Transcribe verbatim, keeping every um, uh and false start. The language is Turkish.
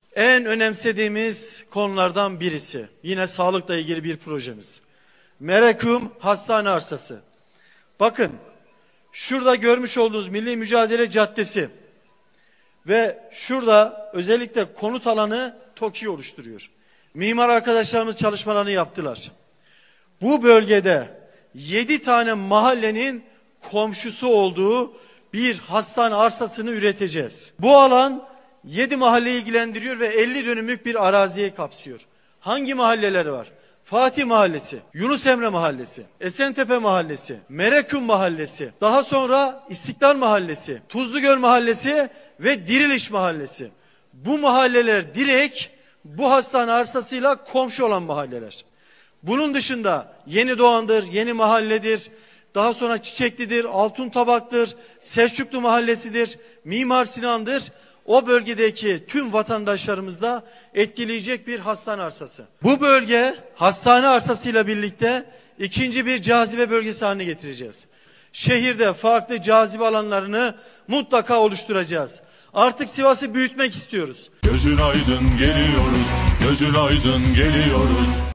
En önemsediğimiz konulardan birisi, yine sağlıkla ilgili bir projemiz. Merekum Hastane Arsası. Bakın, şurada görmüş olduğunuz Milli Mücadele Caddesi ve şurada özellikle konut alanı TOKİ oluşturuyor. Mimar arkadaşlarımız çalışmalarını yaptılar. Bu bölgede yedi tane mahallenin komşusu olduğu bir hastane arsasını üreteceğiz. Bu alan yedi mahalleyi ilgilendiriyor ve elli dönümlük bir araziye kapsıyor. Hangi mahalleler var? Fatih Mahallesi, Yunus Emre Mahallesi, Esentepe Mahallesi, Merekum Mahallesi, daha sonra İstiklal Mahallesi, Tuzlugöl Mahallesi ve Diriliş Mahallesi. Bu mahalleler direkt bu hastane arsasıyla komşu olan mahalleler. Bunun dışında Yeni Doğan'dır, Yeni Mahalle'dir, daha sonra Çiçekli'dir, Altun Tabak'tır, Selçuklu Mahallesi'dir, Mimar Sinan'dır. O bölgedeki tüm vatandaşlarımız da etkileyecek bir hastane arsası. Bu bölge hastane arsasıyla birlikte ikinci bir cazibe bölgesi haline getireceğiz. Şehirde farklı cazibe alanlarını mutlaka oluşturacağız. Artık Sivas'ı büyütmek istiyoruz. Gözün aydın geliyoruz, gözün aydın geliyoruz.